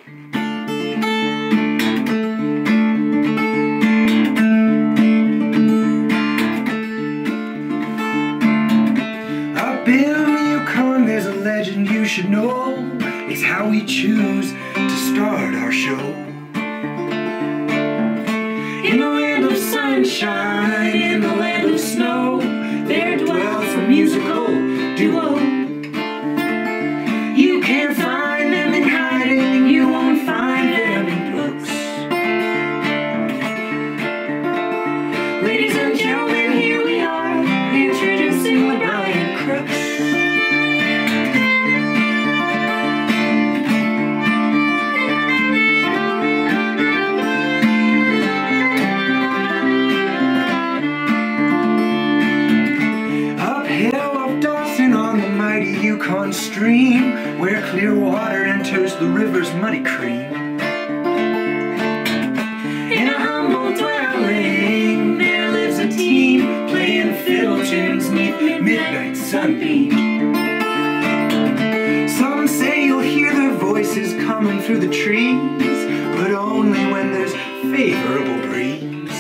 Up in the Yukon there's a legend you should know. It's how we choose to start our show. In the land of sunshine, in the land of snow, there dwells a musical duo. You can't find them in hiding, you won't find them in books. Ladies and gentlemen, here we are, introducing the Bryant Crooks. Dawson on the mighty Yukon stream, where clear water enters the river's muddy cream. In a humble dwelling, there lives a team, playing fiddle tunes neath midnight sunbeam. Some say you'll hear their voices coming through the trees, but only when there's favorable breeze.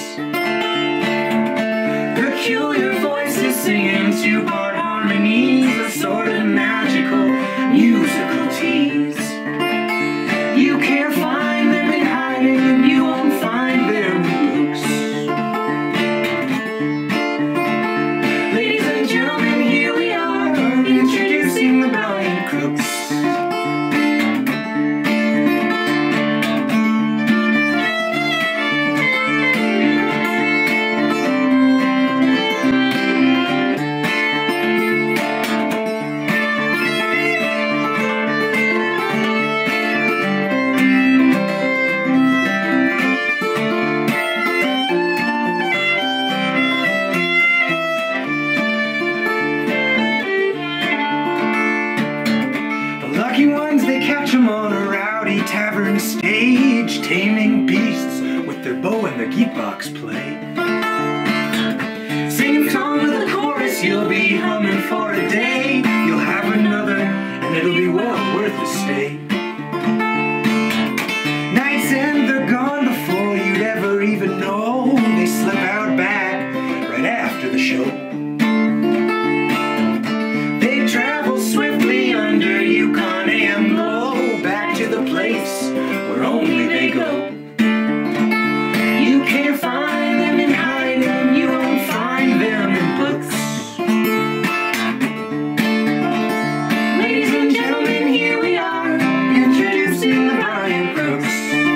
Peculiar voices singing two-part harmonies, a sort of magical musical tease. You can't find them in hiding, and you won't find them in books. Ladies and gentlemen, here we are, introducing the Bryant Crooks. Lucky ones, they catch them on a rowdy tavern stage, taming beasts with their bow and their geekbox play. Singing songs with the chorus, you'll be humming for a day. You'll have another, and it'll be well worth the stay. Nights end, they're gone before you'd ever even know. They slip out back right after the show. They travel swiftly under Yukon and glow, back to the place where only they go. You can't find them in hiding, you won't find them in books. Ladies and gentlemen, here we are, introducing the Bryant Crooks.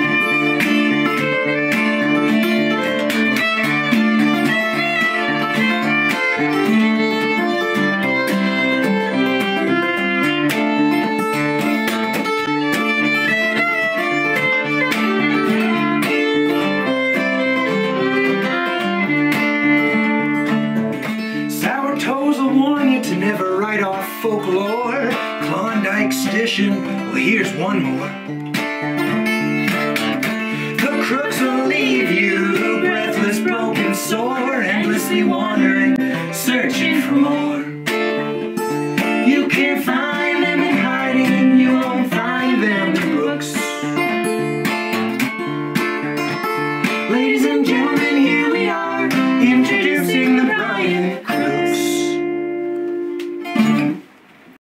To never write off folklore, Klondike Station, well here's one more. The crooks will leave you breathless, broken, sore, endlessly wandering.